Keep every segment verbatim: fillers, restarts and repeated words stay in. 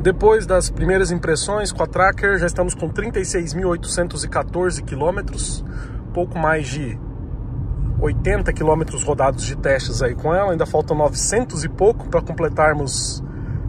Depois das primeiras impressões com a Tracker, já estamos com trinta e seis mil oitocentos e quatorze quilômetros, pouco mais de oitenta quilômetros rodados de testes aí com ela, ainda faltam novecentos e pouco para completarmos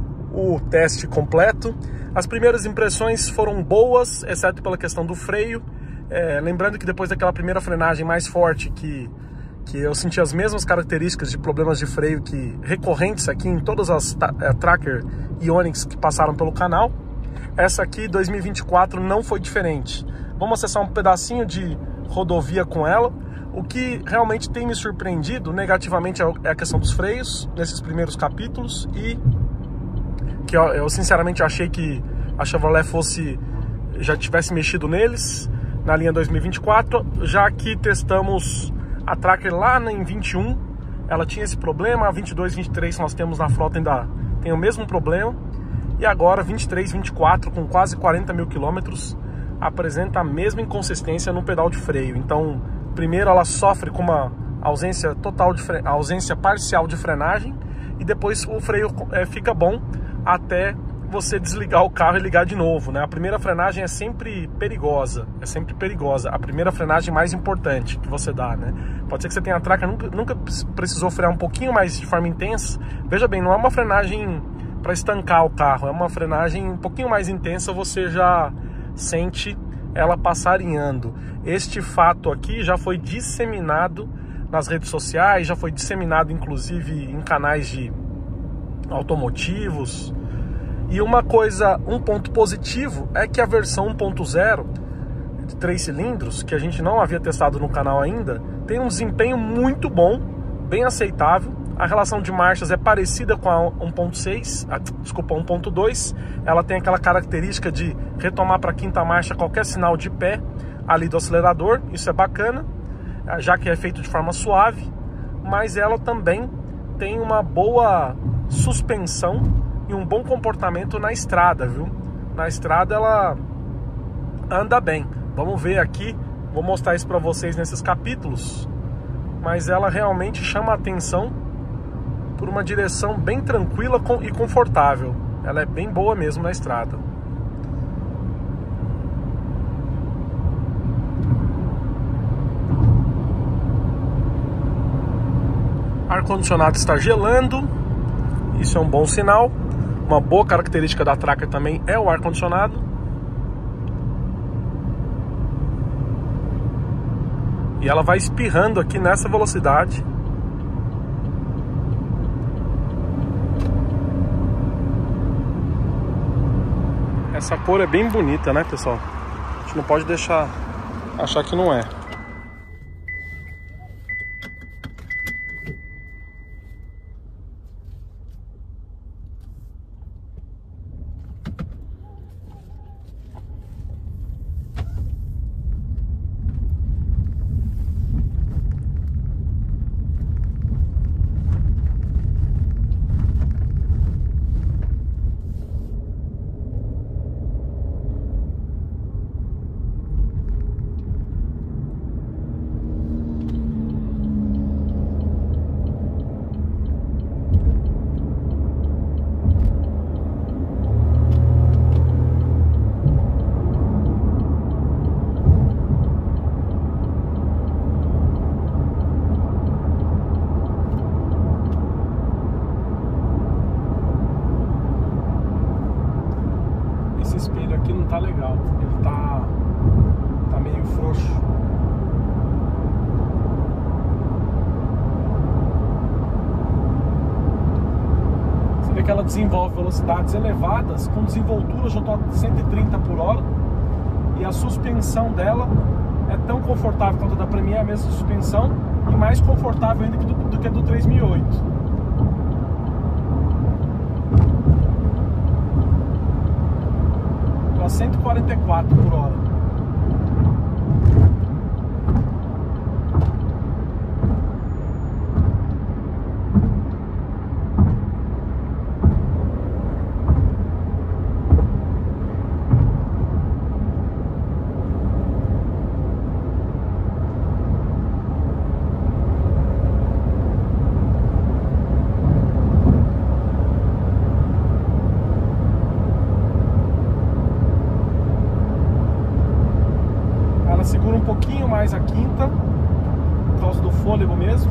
o teste completo. As primeiras impressões foram boas, exceto pela questão do freio, é, lembrando que depois daquela primeira frenagem mais forte que, que eu senti as mesmas características de problemas de freio que recorrentes aqui em todas as é, Tracker e Onix que passaram pelo canal, essa aqui dois mil e vinte e quatro não foi diferente. Vamos acessar um pedacinho de rodovia com ela. O que realmente tem me surpreendido negativamente é a questão dos freios nesses primeiros capítulos, e que eu, eu sinceramente achei que a Chevrolet fosse já tivesse mexido neles na linha dois mil e vinte e quatro, já que testamos a Tracker lá em vinte e um, ela tinha esse problema, a vinte e dois, vinte e três nós temos na frota ainda tem o mesmo problema, e agora vinte e três, vinte e quatro com quase quarenta mil quilômetros apresenta a mesma inconsistência no pedal de freio. Então, primeiro ela sofre com uma ausência total de fre... ausência parcial de frenagem, e depois o freio é, fica bom até você desligar o carro e ligar de novo, né? A primeira frenagem é sempre perigosa, é sempre perigosa. A primeira frenagem mais importante que você dá, né? Pode ser que você tenha a Tracker, nunca, nunca precisou frear um pouquinho mais de forma intensa. Veja bem, não é uma frenagem para estancar o carro, é uma frenagem um pouquinho mais intensa, você já sente ela passarinhando. Este fato aqui já foi disseminado nas redes sociais, já foi disseminado inclusive em canais de automotivos. E uma coisa, um ponto positivo é que a versão um ponto zero de três cilindros, que a gente não havia testado no canal ainda, tem um desempenho muito bom, bem aceitável. A relação de marchas é parecida com a um ponto seis, a, desculpa, um ponto dois. Ela tem aquela característica de retomar para a quinta marcha qualquer sinal de pé ali do acelerador. Isso é bacana, já que é feito de forma suave, mas ela também tem uma boa suspensão e um bom comportamento na estrada, viu? Na estrada ela anda bem. Vamos ver aqui, vou mostrar isso para vocês nesses capítulos, mas ela realmente chama a atenção por uma direção bem tranquila e confortável. Ela é bem boa mesmo na estrada. Ar-condicionado está gelando, isso é um bom sinal. Uma boa característica da Tracker também é o ar-condicionado. E ela vai espirrando aqui nessa velocidade. Essa cor é bem bonita, né, pessoal? A gente não pode deixar achar que não é. Espelho aqui não tá legal, ele tá, tá meio frouxo. Você vê que ela desenvolve velocidades elevadas com desenvoltura, já tô a cento e trinta por hora, e a suspensão dela é tão confortável quanto a da Premier, a mesma suspensão, e mais confortável ainda do, do que a do três mil e oito. cento e quarenta e quatro por hora. mais a quinta, por causa do fôlego mesmo.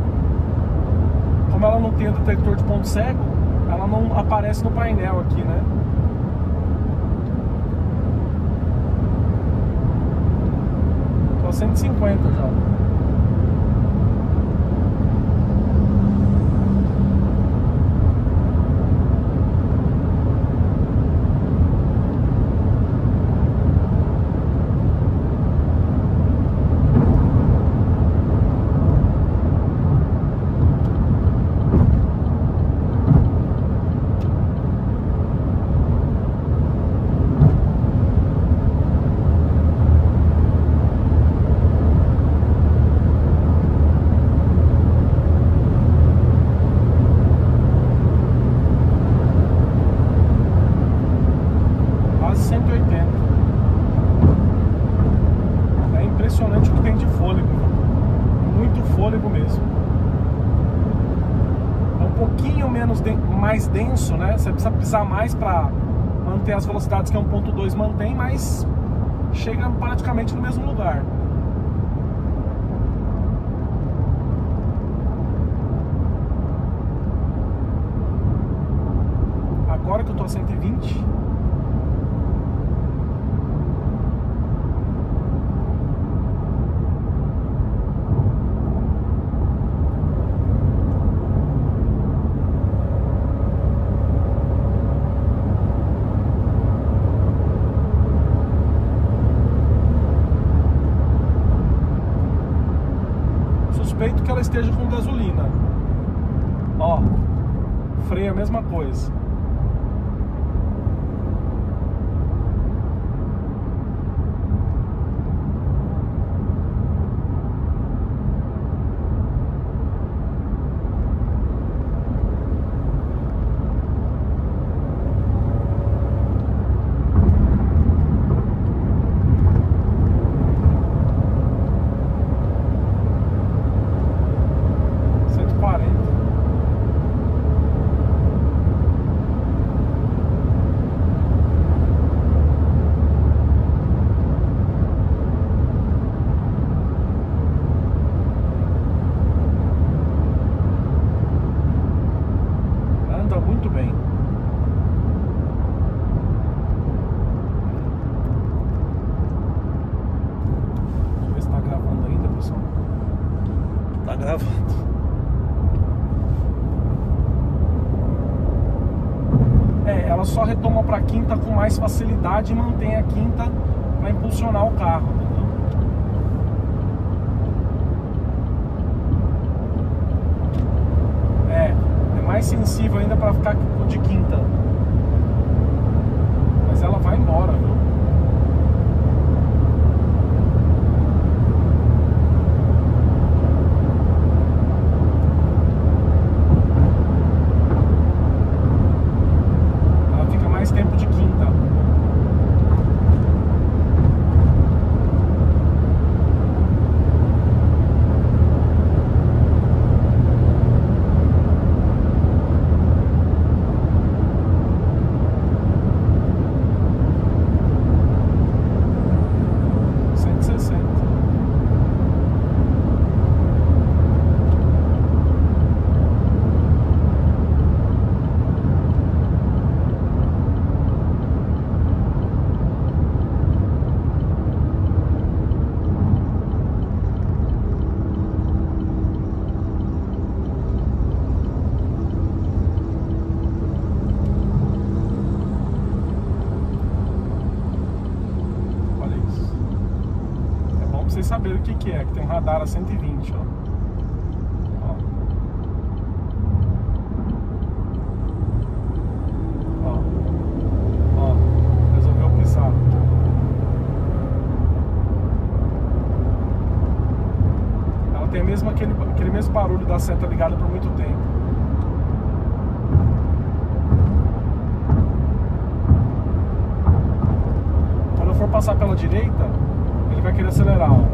Como ela não tem o detector de ponto cego, ela não aparece no painel aqui, né? Tô a cento e cinquenta já. cento e oitenta. É impressionante o que tem de fôlego. Muito fôlego mesmo. É um pouquinho menos de, mais denso, né? Você precisa pisar mais para manter as velocidades que a um ponto dois mantém, mas chega praticamente no mesmo lugar. Agora que eu tô a cento e vinte. Suspeito que ela esteja com gasolina. Ó, freio a mesma coisa. Muito bem. Deixa eu ver se tá gravando ainda, pessoal. Tá gravando. É, ela só retoma pra quinta com mais facilidade e mantém a quinta para impulsionar o carro. Mais sensível ainda para ficar de quinta, mas ela vai embora, viu? Ela fica mais tempo de quinta. Vocês saberem o que que é, que tem um radar a cento e vinte, ó. Ó. Ó. Ó. Resolveu pisar. Ela tem mesmo aquele, aquele mesmo barulho da seta ligada por muito tempo. Quando eu for passar pela direita, ele vai querer acelerar, ó.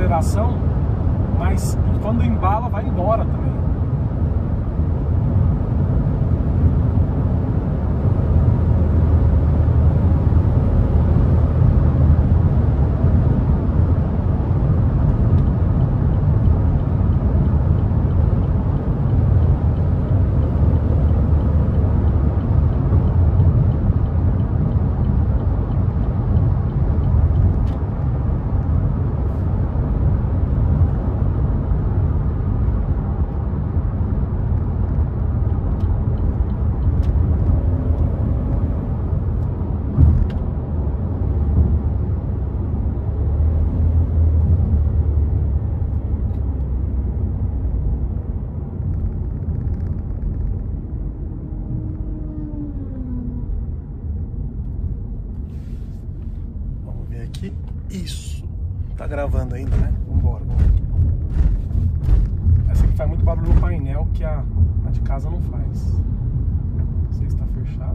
aceleração, mas quando embala vai embora também. Aqui, isso, tá gravando ainda, né? Vambora, vambora. Essa aqui faz muito barulho no painel que a, a de casa não faz. Não sei se tá fechado.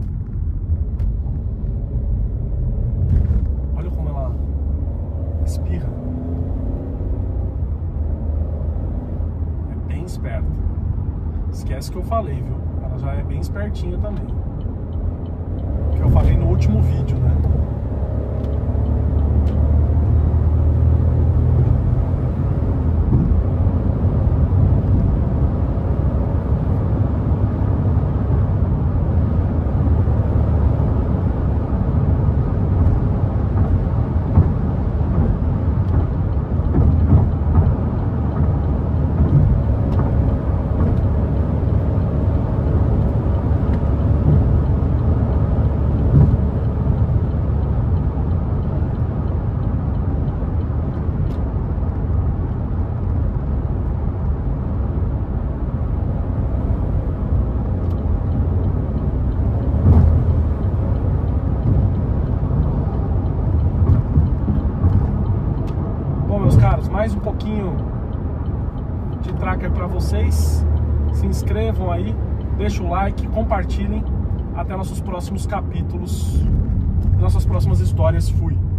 Olha como ela espirra. É bem esperta. Esquece que eu falei, viu? Ela já é bem espertinha também. Que eu falei no último vídeo, né? Mais um pouquinho de tracker para vocês. Se inscrevam aí, deixem o like, compartilhem. Até nossos próximos capítulos, nossas próximas histórias. Fui!